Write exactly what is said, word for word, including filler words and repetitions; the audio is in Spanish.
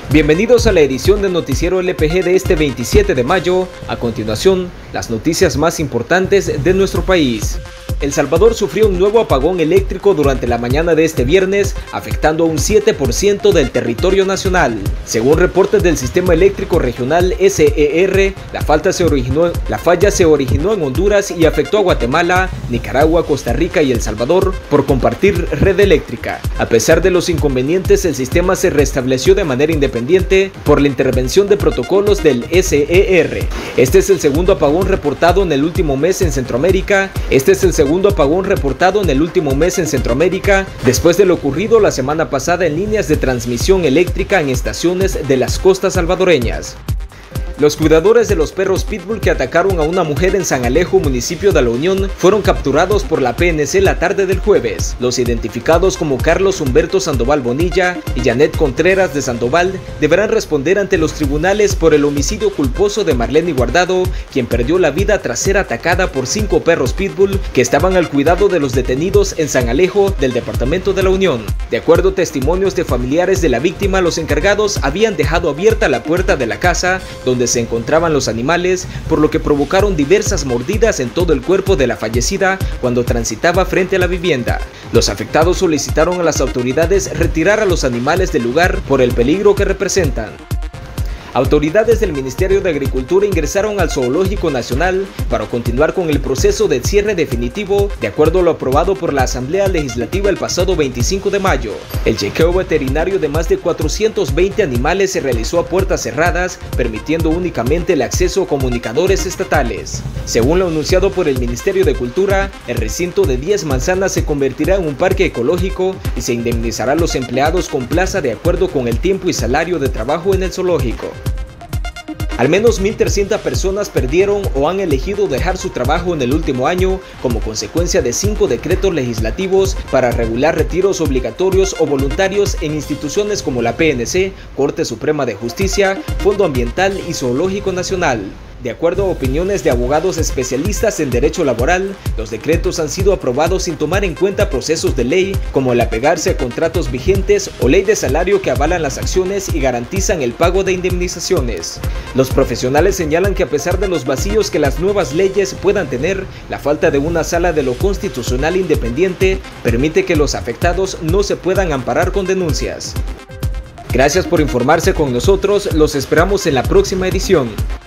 Bienvenidos a la edición del Noticiero L P G de este veintisiete de mayo. A continuación, las noticias más importantes de nuestro país. El Salvador sufrió un nuevo apagón eléctrico durante la mañana de este viernes, afectando a un siete por ciento del territorio nacional. Según reportes del Sistema Eléctrico Regional S E R, la, falta se originó, la falla se originó en Honduras y afectó a Guatemala, Nicaragua, Costa Rica y El Salvador por compartir red eléctrica. A pesar de los inconvenientes, el sistema se restableció de manera independiente por la intervención de protocolos del S E R. Este es el segundo apagón reportado en el último mes en Centroamérica. Este es el segundo segundo apagón reportado en el último mes en Centroamérica, después de lo ocurrido la semana pasada en líneas de transmisión eléctrica en estaciones de las costas salvadoreñas. Los cuidadores de los perros Pitbull que atacaron a una mujer en San Alejo, municipio de La Unión, fueron capturados por la P N C la tarde del jueves. Los identificados como Carlos Humberto Sandoval Bonilla y Janet Contreras de Sandoval deberán responder ante los tribunales por el homicidio culposo de Marlene Guardado, quien perdió la vida tras ser atacada por cinco perros Pitbull que estaban al cuidado de los detenidos en San Alejo del departamento de La Unión. De acuerdo a testimonios de familiares de la víctima, los encargados habían dejado abierta la puerta de la casa donde se encontraban los animales, por lo que provocaron diversas mordidas en todo el cuerpo de la fallecida cuando transitaba frente a la vivienda. Los afectados solicitaron a las autoridades retirar a los animales del lugar por el peligro que representan. Autoridades del Ministerio de Agricultura ingresaron al Zoológico Nacional para continuar con el proceso de cierre definitivo, de acuerdo a lo aprobado por la Asamblea Legislativa el pasado veinticinco de mayo. El chequeo veterinario de más de cuatrocientos veinte animales se realizó a puertas cerradas, permitiendo únicamente el acceso a comunicadores estatales. Según lo anunciado por el Ministerio de Cultura, el recinto de diez manzanas se convertirá en un parque ecológico y se indemnizará a los empleados con plaza de acuerdo con el tiempo y salario de trabajo en el zoológico. Al menos mil trescientas personas perdieron o han elegido dejar su trabajo en el último año como consecuencia de cinco decretos legislativos para regular retiros obligatorios o voluntarios en instituciones como la P N C, Corte Suprema de Justicia, Fondo Ambiental y Zoológico Nacional. De acuerdo a opiniones de abogados especialistas en derecho laboral, los decretos han sido aprobados sin tomar en cuenta procesos de ley como el apegarse a contratos vigentes o ley de salario que avalan las acciones y garantizan el pago de indemnizaciones. Los profesionales señalan que a pesar de los vacíos que las nuevas leyes puedan tener, la falta de una sala de lo constitucional independiente permite que los afectados no se puedan amparar con denuncias. Gracias por informarse con nosotros, los esperamos en la próxima edición.